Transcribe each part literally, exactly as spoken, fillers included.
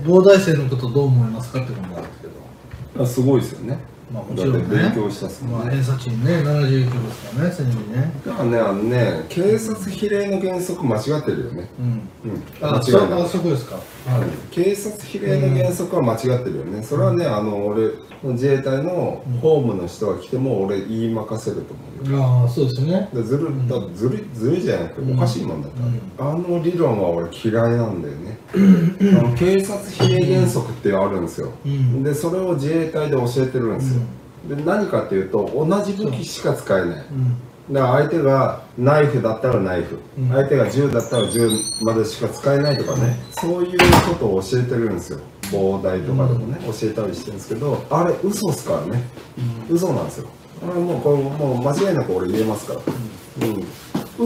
膨大生のことどう思いますかってことなんですけど。 すごいですよね。 まあもちろんね。 勉強したっすもんね。 まあ偏差値ね、ななじゅういちですからね、戦時ね。 だからね、あのね、警察比例の原則間違ってるよね。 うん。 うん。 あ、そあそこですか。はい。 警察比例の原則は間違ってるよね。それはね、あの俺自衛隊のホームの人が来ても俺言い任せると思うよ。 ああ、そうですよね。 でずるだずるずるいじゃなくておかしいもんだったら、あの理論は俺嫌いなんだよね。あの警察比例原則ってあるんですよ。でそれを自衛隊で教えてるんですよ。で何かっていうと同じ武器しか使えない。だから相手がナイフだったらナイフ、相手が銃だったら銃までしか使えないとかね、そういうことを教えてるんですよ。膨大とかでもね、教えたりしてるんですけど、あれ嘘っすからね、嘘なんですよ。あれもうこれもう間違いなく俺言えますから、うん、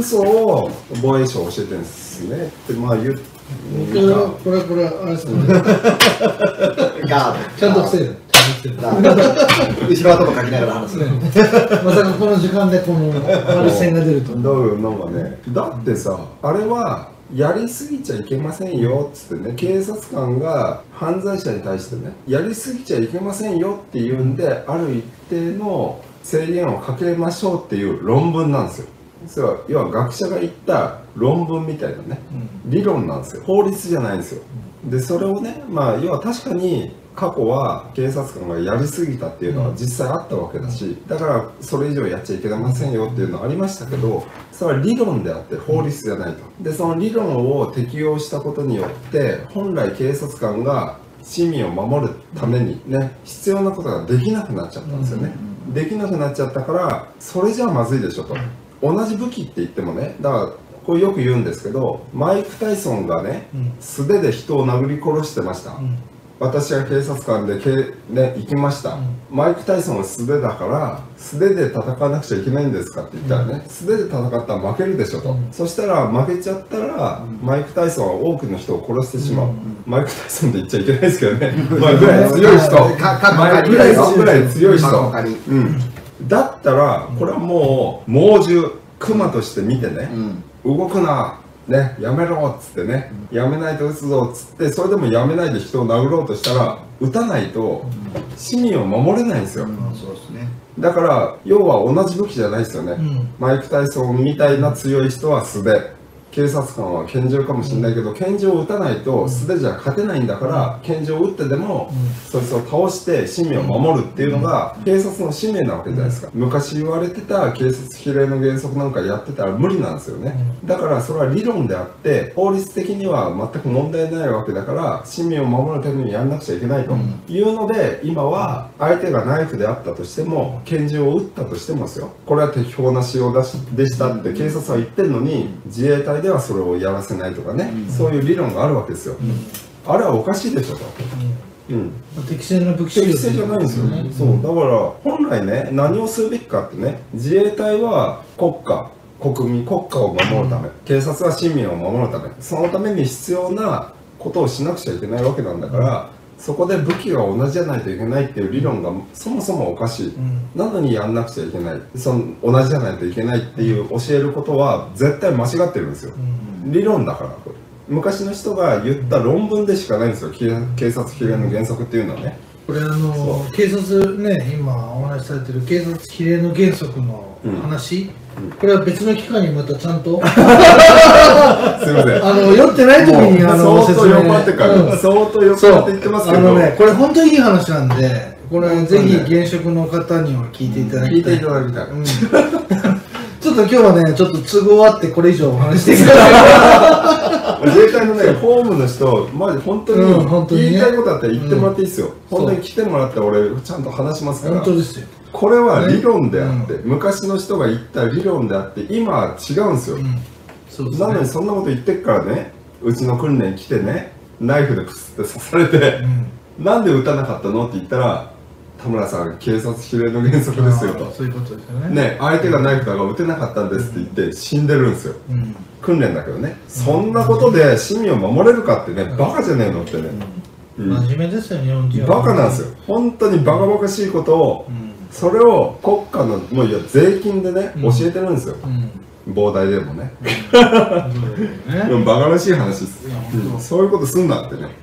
嘘を防衛省教えてるんですねってまあ言う。 これこれこれあれですね。 ガードちゃんと防いでる。 後ろ頭かきながら話すね。 まさかこの時間でこの丸線が出ると。 だからなんかね、だってさ、あれはやりすぎちゃいけませんよっつってね、警察官が犯罪者に対してね、やりすぎちゃいけませんよっていうんで、ある一定の制限をかけましょうっていう論文なんですよ。それは要は学者が言った論文みたいなね、理論なんですよ。法律じゃないんですよ。でそれをね、まあ要は確かに過去は警察官がやりすぎたっていうのは実際あったわけだし、だからそれ以上やっちゃいけませんよっていうのはありましたけど、それは理論であって法律じゃないと。でその理論を適用したことによって本来警察官が市民を守るためにね、必要なことができなくなっちゃったんですよね。できなくなっちゃったからそれじゃまずいでしょと。同じ武器って言ってもね、だからこれよく言うんですけど、マイク・タイソンがね、素手で人を殴り殺してました、うん、私が警察官でけ、ね、行きました、うん、マイク・タイソンは素手だから素手で戦わなくちゃいけないんですかって言ったらね、うん、素手で戦ったら負けるでしょと、うん、そしたら負けちゃったら、うん、マイク・タイソンは多くの人を殺してしまう、うん、マイク・タイソンで言っちゃいけないですけどね、まあぐらい強い人マイク・タイソンぐらい強い人、うん、だったらこれはもう猛獣クマとして見てね、うん、動くなね、やめろっつってね、うん、やめないと撃つぞっつって、それでもやめないで人を殴ろうとしたら撃たないと市民を守れないんですよ、うんうん、そうですね。だから要は同じ武器じゃないですよね、うん、マイク・タイソンみたいな強い人は素手、警察官は拳銃かもしれないけど、拳銃を撃たないと素手じゃ勝てないんだから、拳銃を撃ってでもそいつを倒して市民を守るっていうのが警察の使命なわけじゃないですか。昔言われてた警察比例の原則なんかやってたら無理なんですよね。だからそれは理論であって法律的には全く問題ないわけだから、市民を守るためにやんなくちゃいけないというので、今は相手がナイフであったとしても拳銃を撃ったとしてもですよ、これは適法な使用でしたって警察は言ってるのに、自衛隊ではそれをやらせないとかね、うん、そういう理論があるわけですよ、うん、あれはおかしいでしょと、うんうん、 適正な武器使用適正じゃないんですよ、ね、うん、そうだから本来ね、何をするべきかってね、自衛隊は国家国民国家を守るため、うん、警察は市民を守るため、そのために必要なことをしなくちゃいけないわけなんだから、そこで武器が同じじゃないといけないっていう理論がそもそもおかしい、うん、なのにやんなくちゃいけない、その同じじゃないといけないっていう教えることは絶対間違ってるんですよ、うん、理論だから。これ昔の人が言った論文でしかないんですよ、警察比例の原則っていうのはね。 これあの警察ね、今お話しされてる警察比例の原則の話、うん、これは別の機会にまたちゃんとすいません、あの酔ってない時にあの相当酔っ払ってから、うん、相当酔っ払って言ってますけど、あのね、 これ本当にいい話なんで、これぜひ現職の方には聞いていただきたい、 聞いていただきたい、うん、 ちょっと今日はね、ちょっと都合あってこれ以上お話していかない自衛隊のね、ホームの人、マジ本当に言いたいことあったら言ってもらっていいですよ、うん、本当に来てもらって俺ちゃんと話しますから。 本当ですよ、 これは理論であって、ね、うん、昔の人が言った理論であって今は違うんですよ、うん、そうですね、なのにそんなこと言ってっからね、うちの訓練来てね、ナイフでプスって刺されて、うん、なんで撃たなかったのって言ったら、田村さん警察比例の原則ですよと、 そういうことですよね。 ね、相手がナイフだから撃てなかったんですって言って死んでるんですよ、うん、訓練だけどね、うん、そんなことで市民を守れるかってね、うん、バカじゃねえのってね、 うん、真面目ですよ日本人は。 バカなんですよ、本当にバカバカしいことを、うん、それを国家のもういや税金でね、うん、教えてるんですよ、うん、膨大でもね、うん、バカらしい話です、うん、そういうことすんなってね、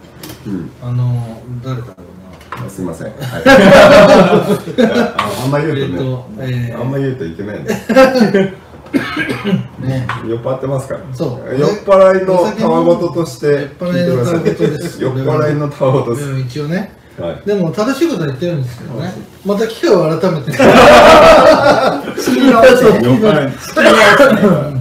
あの誰だろうな。 すいません。あんま言うとね、あんま言うといけないんで。ね、酔っ払ってますから。そう。酔っ払いのたわごととして聞いてください。酔っ払いのたわごとです。 一応ね。でも正しいことは言ってるんですけどね。また機会を改めて。 好きな